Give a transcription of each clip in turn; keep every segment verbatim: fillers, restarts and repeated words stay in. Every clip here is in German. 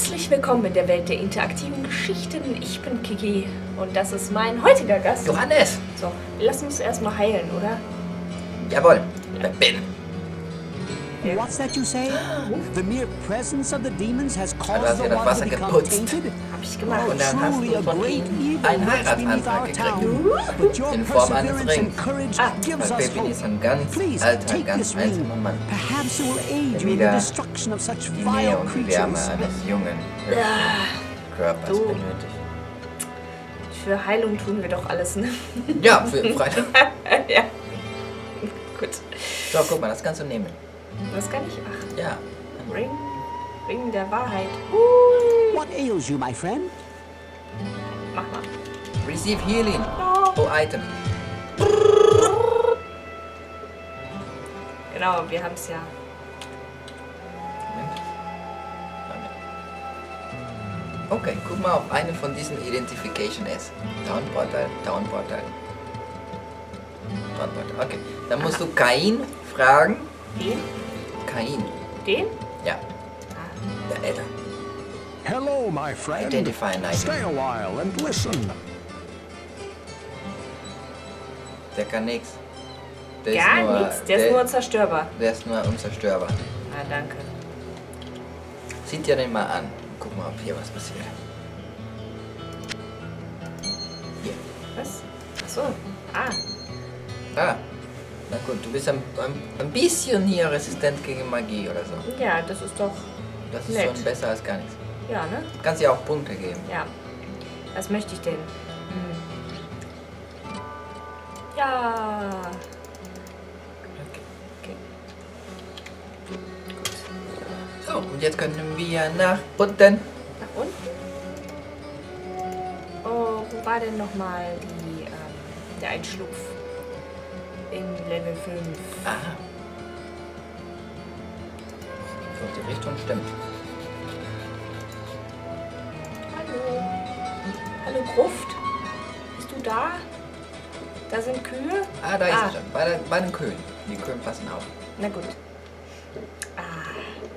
Herzlich willkommen in der Welt der interaktiven Geschichten. Ich bin Kiki und das ist mein heutiger Gast. Johannes! So, lass uns erstmal heilen, oder? Jawohl, ja. Ben. What's that you say? The mere presence of the demons has Du caused hast the ja das water Wasser to become geputzt. tainted? Hab ich gemacht. Und dann hast Truly du a von great ihm evil einen lurks beneath Heiratsantrag our gekriegt. town. But your In Form eines perseverance and Rings. courage Ah, gives Weil us Pepin ist hope. ein ganz Please alter, take ganz this ring. einzelner Mann. Perhaps it will aid Der you in the wieder destruction of such Die Nähe vile und die Wärme creatures. eines jungen, Ja. hübschen Körpers So. benötigt. Für Heilung tun wir doch alles, ne? Ja, für Freitag. Ja. Gut. So, guck mal, das kannst du nehmen. Was kann ich? Ach, Ja. Ring. Ring der Wahrheit. Uh, What ails you, my friend? mach mal. Receive Healing. Oh. Oh, Item. Genau, wir haben es ja. Moment. Okay, guck mal, ob eine von diesen Identification ist. Down Portal, Down Portal. Down Portal. Okay, dann musst du Kain fragen. Den? Kain. Den? Ja, Ah. der Elder. Hello, my friend. Identify an item. Stay a while and listen. Der kann nichts. Der Gar ist nur, nichts, der, ist nur zerstörbar. Der ist nur unzerstörbar. Ah, danke. Zieht dir den mal an. Guck mal, ob hier was passiert. Hier. Was? Achso. Ah. Ah. Na gut, du bist ein, ein, ein bisschen hier resistent gegen Magie oder so. Ja, das ist doch. Das ist Nett. schon besser als gar nichts. Ja, ne? Du kannst dir auch Punkte geben. Ja. Was möchte ich denn? Hm. Ja. Okay. Gut. So, und jetzt können wir nach unten. Nach unten? Oh, wo war denn nochmal die, ähm, der Einschlupf? In Level fünf. Aha. So, die Richtung stimmt. Hallo. Hallo Gruft. Bist du da? Da sind Kühe? Ah, da ist Ah. er schon. Bei, der, bei den Kühen. Die Kühen passen auf. Na gut. Ah.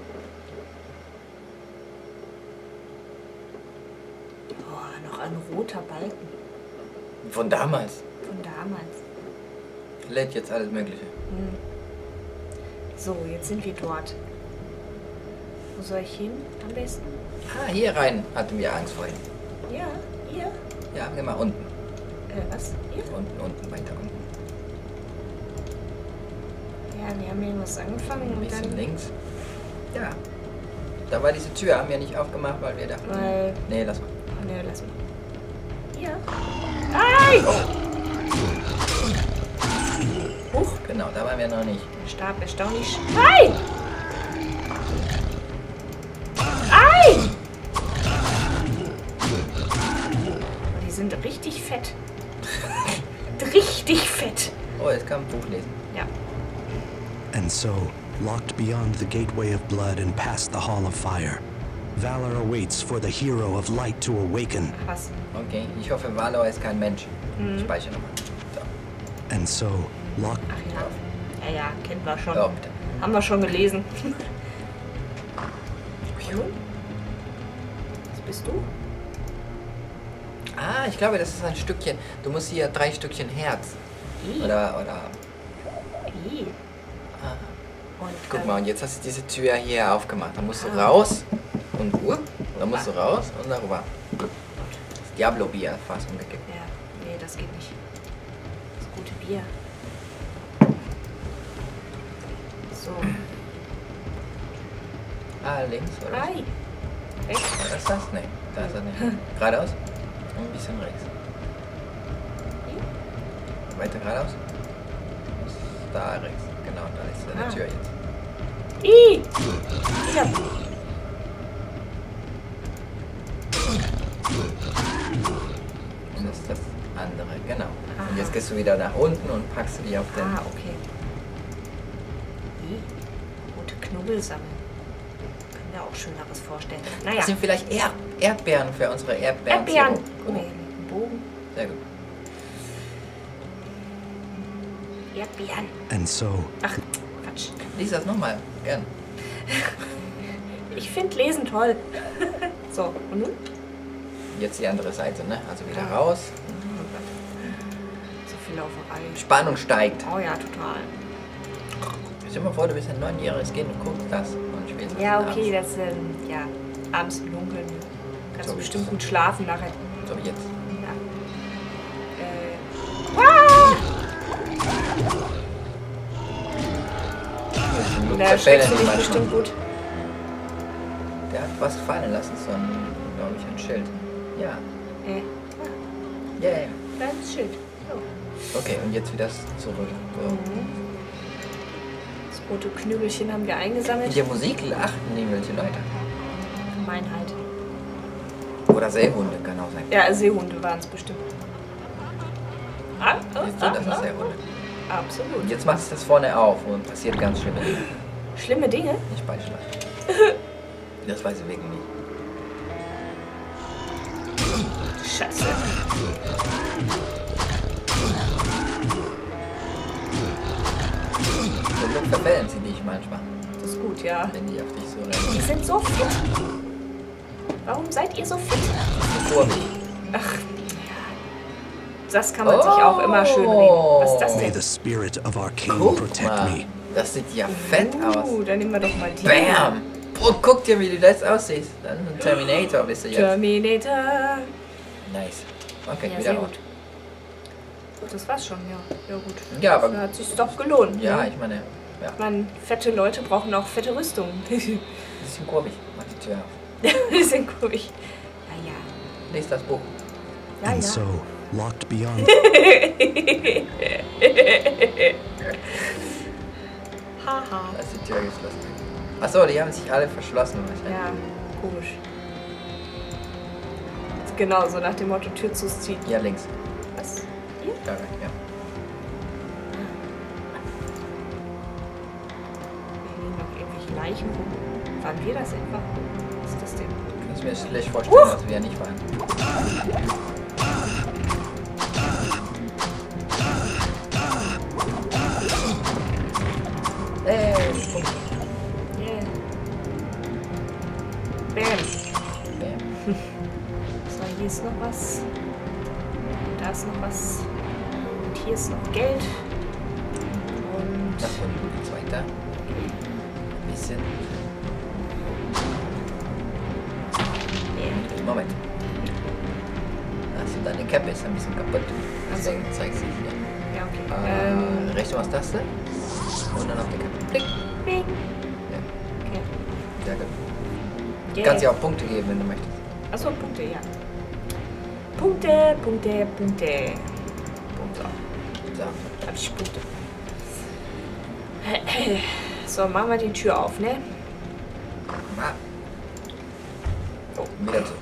Oh, noch ein roter Balken. Von damals. Von damals. Lädt jetzt alles Mögliche. Hm. So, jetzt sind wir dort. Wo soll ich hin am besten? Ah, hier rein hatten wir Angst vorhin. Ja, hier. Ja, geh mal unten. Äh, was? Hier? Unten, unten, weiter unten. Ja, wir haben irgendwas angefangen Ein und bisschen dann... links. Ja. Da war diese Tür, haben wir nicht aufgemacht, weil wir dachten. Weil... Nee, lass mal. Oh, ne, lass mal. Hier. Ei! Huch, Genau, da waren wir noch nicht. der Stab erstaunlich... Ei! Ei! Oh, die sind richtig fett. Richtig fett. Oh, jetzt kann ein Buch lesen. Ja. And so, locked beyond the gateway of blood and past the hall of fire, valor awaits for the hero of light to awaken. Ach was. Okay, ich hoffe, Valor ist kein Mensch. Mhm. Ich speichere nochmal. So. And so, locked. Ach ja. Ja, ja, kennen wir schon. Oh, bitte. Haben wir schon gelesen. Und? Was bist du? Ah, ich glaube, das ist ein Stückchen. Du musst hier drei Stückchen Herz. I. Oder, oder. I. Ah. Und, Guck ähm, mal, und jetzt hast du diese Tür hier aufgemacht. Dann musst du Ah. raus und uh, dann musst du raus und darüber. Das Diablo-Bier fast umgekippt. Ja, nee, das geht nicht. Das gute Bier. So. Ah, links, oder? Hi. Rechts. Was ist das? Nee, da ist er nicht. Geradeaus und ein bisschen rechts. Hier? Weiter geradeaus. Da rechts. Genau, da ist eine Ah. Tür jetzt. I. Ja. Und das ist das andere, genau. Aha. Und jetzt gehst du wieder nach unten und packst du die auf den... Ah, okay. I. Rote Knubbel sammeln. Können wir auch Schöneres vorstellen. Naja. Das sind vielleicht Erd Erdbeeren für unsere Erdbeeren. Erdbeeren. Oh, Nee, einen Bogen. sehr gut. Erdbeeren. And so, Ach, Quatsch. Lies das nochmal, gern. Ich finde Lesen toll. So, und nun? Jetzt die andere Seite, ne? Also wieder Ja. raus. So viel Lauferei. Spannung steigt. Oh ja, total. Stell dir mal vor, du bist ein neunjähriges Kind und guckst das und spielst Ja, das okay, abends. das, ähm, ja, abends im Dunkeln kannst So du wie bestimmt jetzt. gut schlafen nachher. So wie jetzt. Ja. Äh. Ah! Da Der schreckst du Fälle dich manchmal. bestimmt gut. Der hat was fallen lassen, so ein, glaube ich, ein Schild. Ja. Äh, Ja, ja. kleines Schild. So. Okay, und jetzt wieder zurück. So. Mhm. Das rote Knüppelchen haben wir eingesammelt. In der Musik achten irgendwelche Leute. Gemeinheit. Oder Seehunde, kann auch sein. Ja, Seehunde waren es bestimmt. Ah, oh, Siehst du, ah, das ist ah. Seehunde. Absolut. Und jetzt machst du das vorne auf und passiert ganz schlimme Dinge. Schlimme Dinge? Nicht beischlagen. Das weiß ich wirklich nicht. Scheiße. So Glück verfällen sie dich manchmal, Das ist gut, ja. wenn die auf dich so Die rennen. sind so fit. Warum seid ihr so fit? So vor mich. Ach, ja. Das kann man sich auch immer schön reden. Was ist das May denn? the spirit of Arcane Guck protect mal, me. das sieht ja fett aus. Uh, dann nehmen wir doch mal die. Bam! Oh, guck dir, wie du das aussiehst. Dann ein Terminator bist du jetzt. Terminator. Nice. Okay, Ja, wieder sehr raus. gut. Das war's schon, ja. Ja gut. Ja, aber- Da hat sich doch gelohnt. Ja, ne? ich meine, ja. Ich meine, fette Leute brauchen auch fette Rüstungen. Bisschen kurbig. Mach die Tür auf. Bisschen komisch. Ja, ja. Lies das Buch. Ja, And ja. so, locked beyond Haha. Da ist die Tür geschlossen. Achso, die haben sich alle verschlossen wahrscheinlich. Ja, komisch. Genau, so nach dem Motto Tür zuziehen. Ja, links. Was? Hier? Ja, ja. Hier liegen noch irgendwelche Leichen rum. Waren wir das etwa? Was ist das denn? Kann ich mir schlecht vorstellen, Huch! dass wir ja nicht waren. Ey, Punkt. Yeah. Bam. Bam. So, hier ist noch was. Da ist noch was. Und hier ist noch Geld. Und Das war die zweite. Ein bisschen. nee. Moment. Also deine Cappe ist ein bisschen kaputt. Deswegen zeigt sie hier. Ja, okay. Äh, Ähm, Rechtstaste. Und dann auf die Cappe. Klick. Bing. Ja, Okay. sehr gut. Du Yeah. kannst dir auch Punkte geben, wenn du möchtest. Achso, Punkte, ja. Punkte, Punkte, Punkte. Punkte. So. Hab ich Punkte. So, machen wir die Tür auf, ne? Ah. Oh, wieder zu.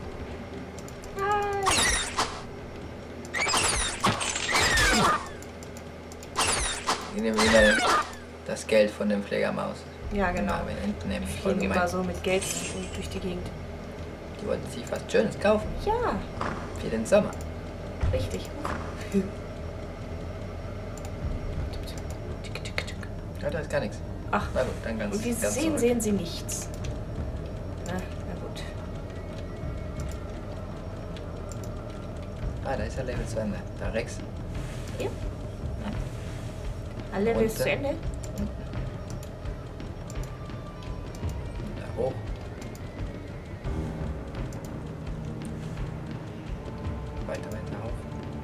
Ich nehme wieder das Geld von dem Pflegermaus. Ja, genau. Immer hinten nehmen. Wir Voll fliegen gemein. immer so mit Geld durch die Gegend. Die wollten sich was Schönes kaufen. Ja, Für den Sommer. richtig. Ja, da ist gar nichts. Ach, Na gut, dann ganz, und wie Sie ganz sehen, zurück. sehen Sie nichts. Na, na gut. Ah, da ist ja Level zu Ende. Da Rex. Hier? Alle Level ist Und, zu äh, Ende? Da hoch. Weiter, weiter hoch.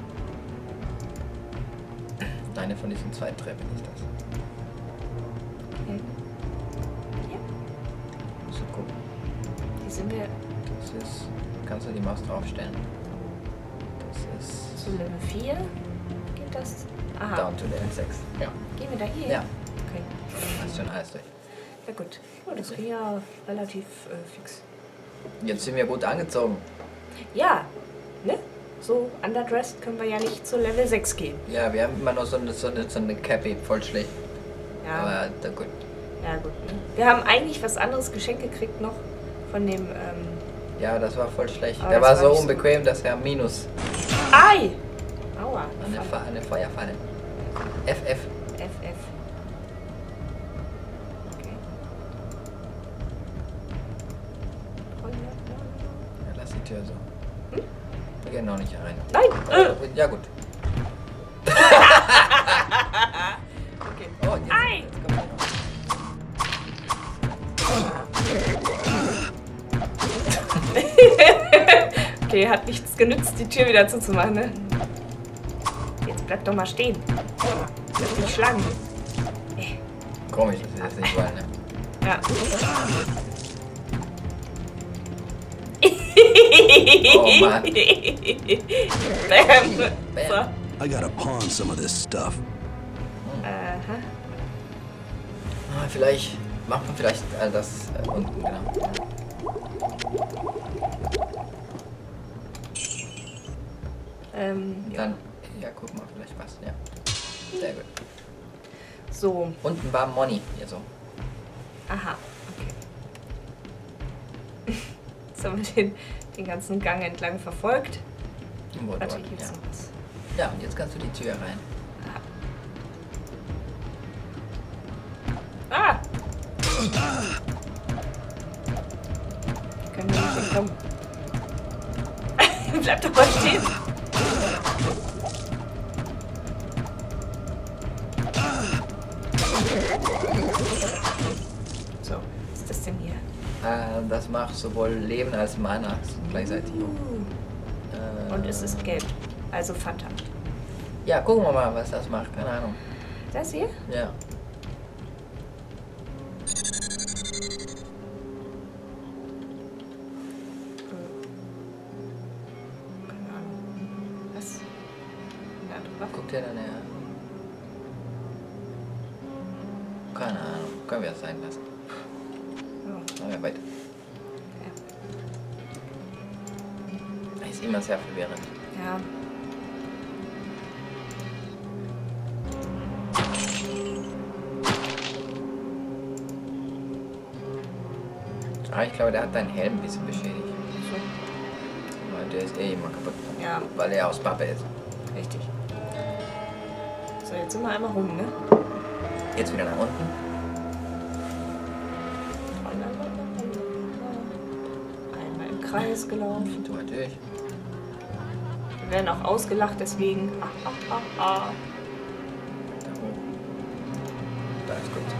Eine von diesen zwei Treppen ist das. Okay. Hier? Musst du gucken. Hier sind wir Das ist. Kannst du die Maus draufstellen? Das ist. zu Level vier. Geht das? Aha. Down to Level sechs. Ja. Gehen wir da hier? Ja. Okay. Hast schon alles durch. Ja gut. Oh, das ging ja relativ äh, fix. Jetzt sind wir gut angezogen. Ja, ne? So underdressed können wir ja nicht zu Level sechs gehen. Ja, wir haben immer noch so eine, so eine, so eine Cappy, voll schlecht. Ja, Aber da gut. ja gut. Ne? Wir haben eigentlich was anderes geschenkt gekriegt noch von dem... Ähm, Ja, das war voll schlecht. Aber Der das war war so nicht so unbequem, dass er minus Ei! Aua. eine, Fa eine Feuerfalle. F F. F F. Okay. Tür so. Hm? Wir gehen noch nicht rein. Nein! Äh, ja gut. Okay. Oh, jetzt, Ei! jetzt kommt er noch. Okay, hat nichts genützt, die Tür wieder zuzumachen, ne? Jetzt bleib doch mal stehen. Lass mich schlagen. Komisch, dass wir das nicht wollen, ne? Ja. Oh Mann. Bam. So. I gotta pawn some of this stuff. Aha. Ah, vielleicht macht man vielleicht all das äh, unten, genau. Ähm, ja. Dann, ja, guck mal, vielleicht was, ja. Sehr gut. So. Unten war Money, hier so. Aha. Okay. Jetzt haben wir den, den ganzen Gang entlang verfolgt. Wo Warte, dort, hier ist ja. noch was. Ja, und jetzt kannst du die Tür rein. Ah! Können wir nicht entkommen. Bleib doch mal stehen. So, was ist das denn hier? Äh, das macht sowohl Leben als Mana gleichzeitig. Uh. Äh, Und es ist gelb. Also Fanta. Ja, gucken wir mal, was das macht. Keine Ahnung. Das hier? Ja. Keine Ahnung. Was? Ja, du Guck dir dann her. Keine Ahnung. Können wir das sein lassen. Oh. Machen wir weiter. Ist immer sehr verwirrend. Ja. Ah, ich glaube, der hat deinen Helm ein bisschen beschädigt. So. Weil der ist eh immer kaputt. Ja, Weil er aus Pappe ist. richtig. So, jetzt sind wir einmal rum, ne? Jetzt wieder nach unten. Einmal im Kreis gelaufen. So, natürlich. Wir werden auch ausgelacht, deswegen. Ah, ah, ah, ah. Da hoch. Da ist gut.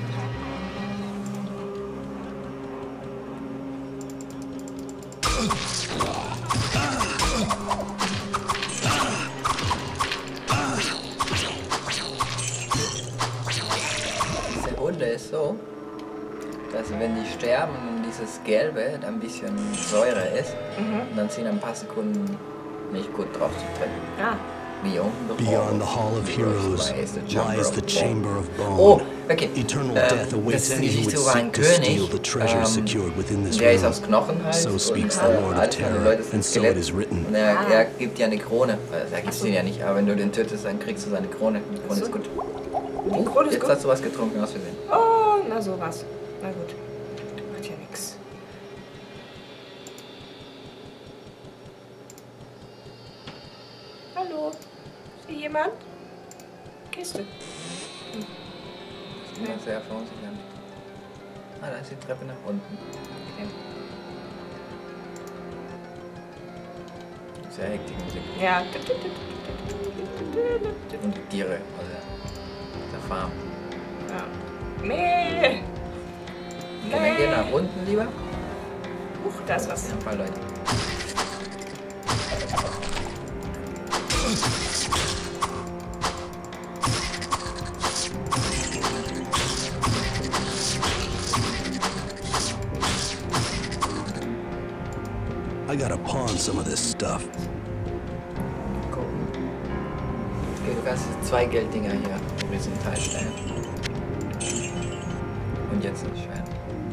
Diese Hunde ist so, dass wenn die sterben und dieses Gelbe dann ein bisschen Säure ist, Mhm. und dann sind ein paar Sekunden nicht gut drauf zu treffen. Ah, Beyond the Beyond the Hall of Heroes lies the Chamber of Bone. Oh, okay. Eternal Äh, death das awaits ist die any who would Geschichte über einen seek to steal König, the treasure ähm, secured within this der ist room. aus Knochen halt. So speaks the und, Lord of alles von den Terror, Leuten sind and so Skelett. it is written. Und er, Ah. er gibt dir eine Krone. Also er gibt sie ja nicht, aber wenn du den tötest, dann kriegst du seine Krone. Die Krone so. ist gut. die Krone ist Jetzt gut. hast du was getrunken, aus Versehen. Oh, na sowas. Na gut. Macht ja nix. Hallo? Ist hier jemand? Kiste. Das ist immer sehr verunsichernd. Ah, da ist die Treppe nach unten. Okay. Sehr hektische Musik. Ja. Und die Tiere, also der Farm. Ja. Nee. Okay, wir gehen nach unten lieber. Huch, da ist was. Ein paar Leute. I gotta pawn some of this stuff. Gucken. Okay, du kannst zwei Gelddinger hier horizontal stellen. Und jetzt das Schwert.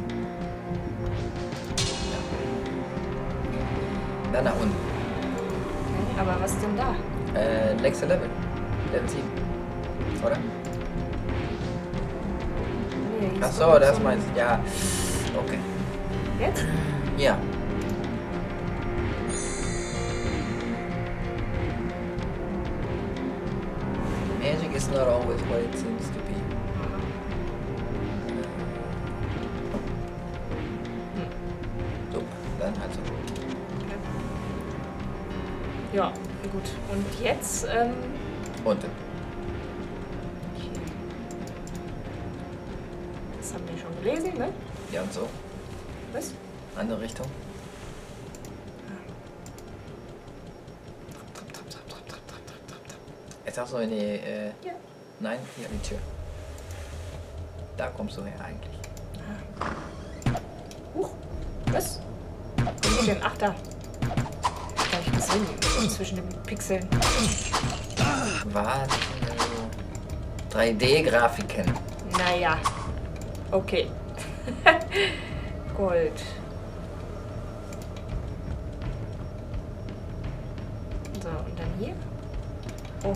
Ja. Dann nach unten. Okay, aber was ist denn da? Äh, nächster Level. Level sieben. Oder? Nee, hier ist Ach so, doch das so- meinst du. Ja. Okay. Jetzt? Ja. Magic is not always what it seems to be. So, dann halt so. Okay. Ja, gut. Und jetzt, ähm... Unten. Hier. Das haben wir schon gelesen, ne? Ja, und so. Was? Andere Richtung. Jetzt auch so in die... Äh, Ja. Nein, hier an die Tür. Da kommst du her eigentlich. Huch. Was? Wo sind die denn? Ach, da. Da hab ich gesehen. Zwischen den Pixeln. Was? drei D-Grafiken. Naja. Okay. Gold. So, und dann hier. Oh.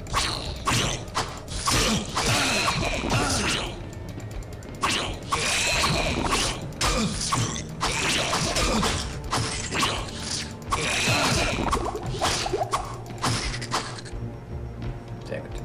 Sehr gut.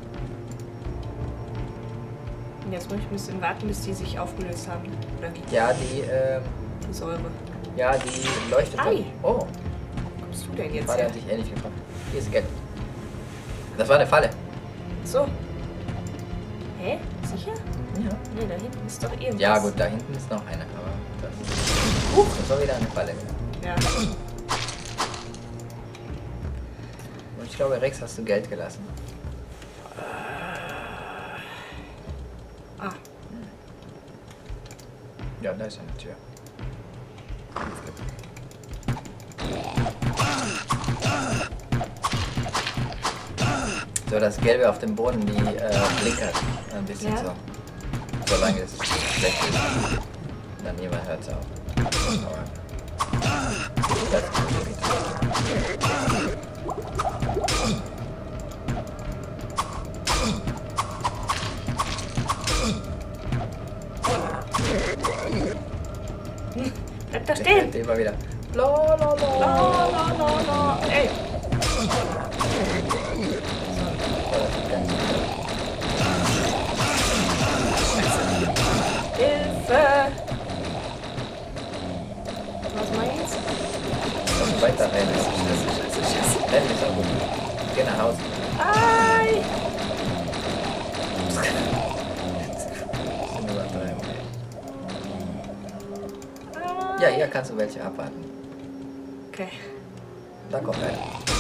Und jetzt muss ich ein bisschen warten, bis die sich aufgelöst haben. Oder wie? Ja, die, ähm, Die Säure. ja, die leuchtet. Ei. Oh, Wo kommst du denn jetzt Falle her? hat dich ähnlich gefragt. Hier ist Geld. Das war eine Falle. So. Hä? Sicher? Ja. Nee, da hinten ist doch irgendwas. Ja, gut, da hinten ist noch eine, aber das, Huch. das war wieder eine Falle. Ja. Und ich glaube, Rex, hast du Geld gelassen. Ah. Ja, da ist eine Tür. So, das Gelbe auf dem Boden, die äh, blinkert ein bisschen Ja. so. Solange es schlecht ist. Dann niemand hört es auf. Aber das ist Bleib da Der stehen. fällt immer wieder. La, la, la. La, la, la, la. Ey. Hilfe. Was meinst du? Und weiter rein. Renn ist auch gut. Geh nach Hause. Ei. Sind nur drei, okay. Ja, hier kannst du welche abwarten. Okay. Da kommt einer.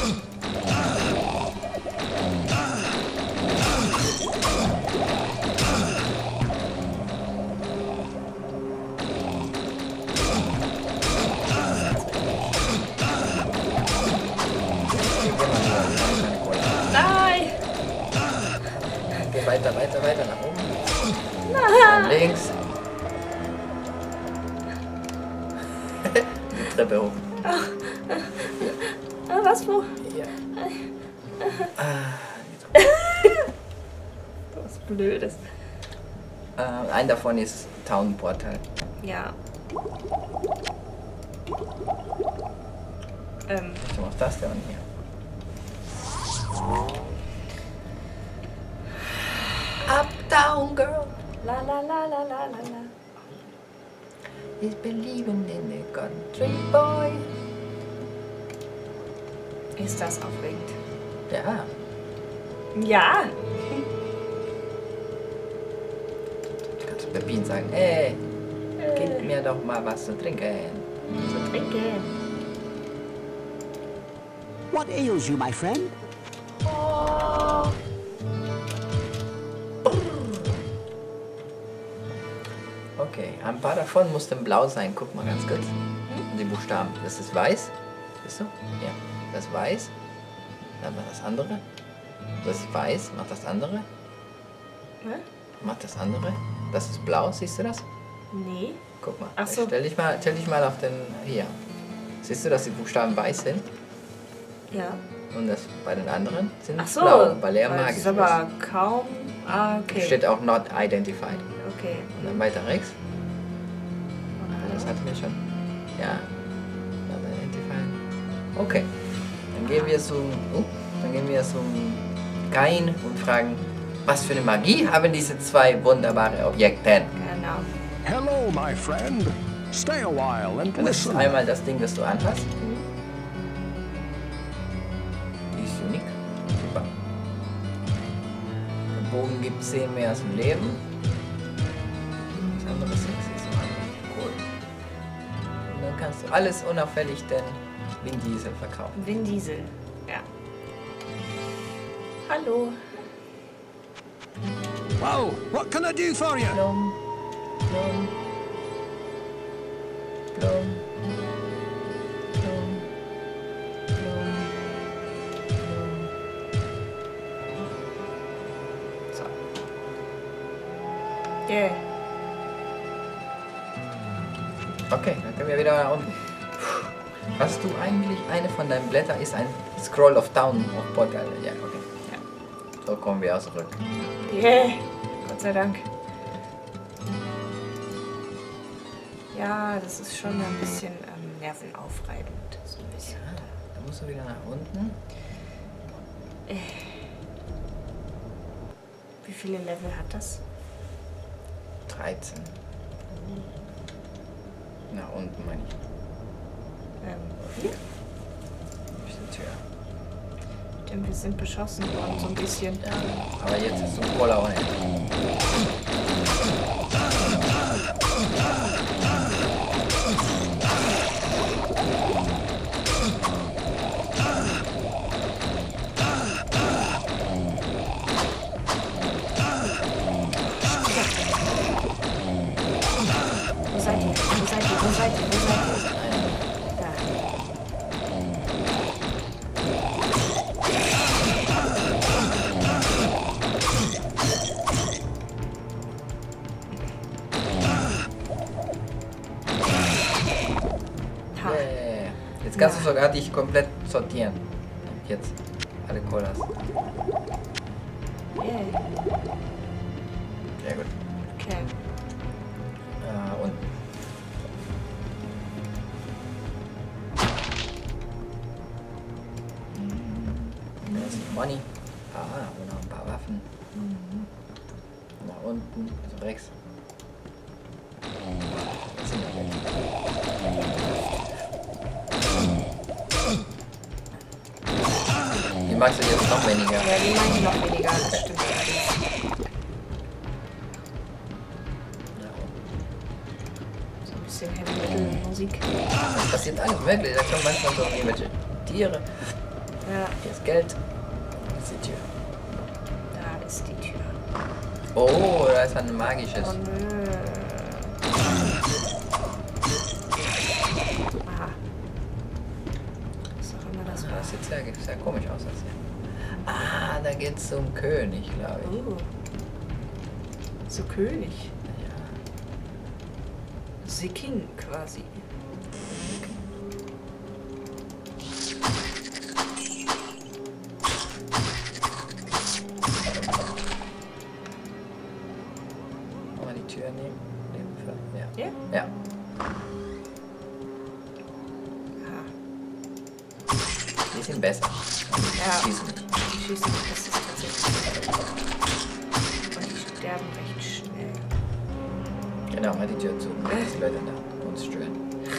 Nein. Geh weiter, weiter, weiter nach oben. Dann links. Die Treppe hoch. Ah, was wo? Hier. Was Blödes. Äh, ein davon ist Town Portal. Ja. Ähm. Richtung auf das, der und hier. Up, down, girl. La la la la la la la. Is believing in the country boy. Ist das aufregend? Ja. Ja. Kannst du Pepin sagen, ey, gib mir doch mal was zu trinken. Zu trinken. What ails you, my friend? Okay, ein paar davon mussten blau sein. Guck mal ganz kurz. Die Buchstaben. Das ist weiß. Siehst du? Ja. Das ist weiß. Dann macht das andere. Das ist weiß. Macht das andere. Hä? Macht das andere. Das ist blau. Siehst du das? Nee. Guck mal. Ach so. Stell dich mal, stell dich mal auf den... Hier. Siehst du, dass die Buchstaben weiß sind? Ja. Und das bei den anderen sind Ach so. blau, weil er Das magisch ist aber kaum. Ah, ist. okay. Steht auch not identified. Okay. Und dann weiter rechts. Das hatten wir schon. Ja. Not identified. Okay. Dann gehen wir zum. Oh, dann gehen wir zum Kain und fragen, was für eine Magie haben diese zwei wunderbare Objekte? Genau. Hello, my friend. Stay a while and Und das ist listen. einmal das Ding, das du anhast. Bogen gibt zehn mehr als im Leben. Das andere sechs ist cool. Und dann kannst du alles unauffällig den Vin Diesel verkaufen. Vin Diesel, ja. Hallo. Whoa, what can I do for you? Blum, blum, blum, blum, blum, blum. So. Yeah. Okay, dann können wir wieder nach unten. Hast du eigentlich eine von deinen Blättern ist ein Scroll of Down auf Portal? Ja, okay. Ja. So kommen wir auch zurück. Yeah. Gott sei Dank. Ja, das ist schon ein bisschen ähm, nervenaufreibend. So ein bisschen. Ja, dann musst du wieder nach unten. Wie viele Level hat das? dreizehn. Nach unten meine ich. Ähm, hier? Diese Tür. Denn wir sind beschossen worden, so ein bisschen. Ja, aber jetzt ist es ein Cola ohne. Wo seid ihr? Wo seid ihr? Wo seid ihr? Wo seid ihr? Da. Ha. Yeah. Jetzt kannst Ja. du sogar dich komplett sortieren. Jetzt alle Colas. Yeah. Sehr gut. Okay. Äh, und da ist Money. Ah, und noch ein paar Waffen. Nach unten, also rechts. Das sind wir weg. Die magst du jetzt noch weniger. Ja, die meine ich noch weniger, das stimmt allerdings. So ein bisschen Heavy-Metal-Musik. Das passiert alles möglich. Da kommen manchmal so irgendwelche Tiere. Ja, Hier ist Geld. Das ist die Tür. da ist die Tür. Oh, da ist ein magisches. Oh nö. Aha. Was auch immer das war. Das sieht sehr, sehr komisch aus. Das hier. Ah, da geht's zum König, glaube ich. Oh. So König. Ja. The King quasi. Mal die Tür nehmen. nehmen für, ja. Ja? Ja. Aha. Die sind besser. Ja. Die sind nicht. Die schießen, das ist tatsächlich. Und die sterben recht schnell. Genau, mal die Tür zu. Dass die Leute da uns stören.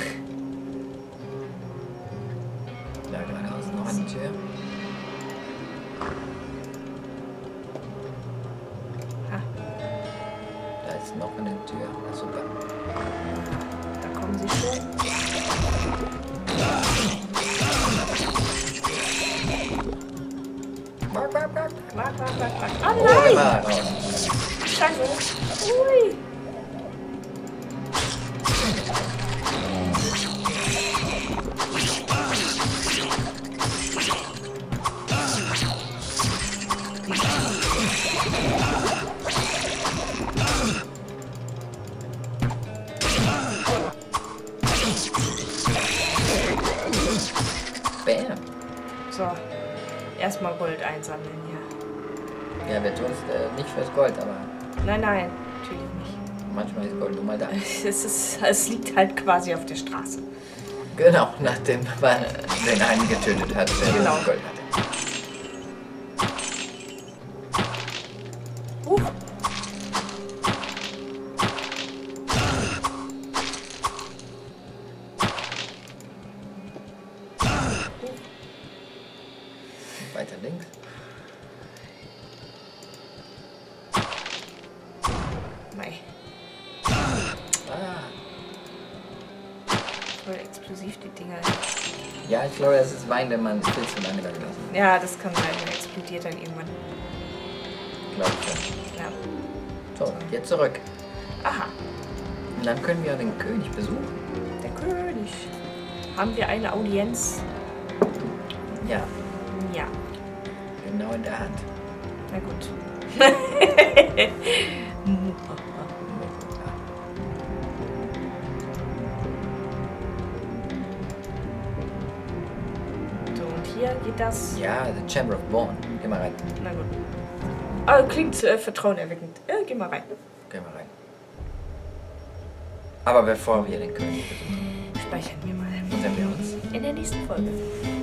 Da geradeaus noch eine Tür. Ah, Da ist noch eine Tür. Na super. da kommen sie schon. Bark, bark, bark. Wart, wart, wart, wart. Oh Oh, nein! immer raus. Scheiße! Ui! Bam. So, erstmal Gold einsammeln, ja. Ja, wir tun es äh, nicht fürs Gold, aber Nein, nein, natürlich nicht. manchmal ist Gold nun mal da. Es, ist, es liegt halt quasi auf der Straße. Genau, nachdem man den einen getötet hat, der Genau. Gold hatte. Huch! Weiter links. Mei. Ah. Voll explosiv, die Dinger. Ja, ich glaube, das ist Wein, den man viel zu lange da gelassen hat. Ja, das kann sein. Der explodiert dann irgendwann. Glaube ich schon. Ja. So, jetzt zurück. Aha. Und dann können wir den König besuchen. Der König. Haben wir eine Audienz? Ja, Ja. genau in der Hand. Na gut. So, und hier geht das. Ja, The Chamber of Bone. Geh mal rein. Na gut. Ah, klingt äh, vertrauenerweckend. Ja, geh mal rein. Geh mal rein. Aber bevor wir den König besuchen, Speichern wir mal. sehen wir uns In der nächsten Folge.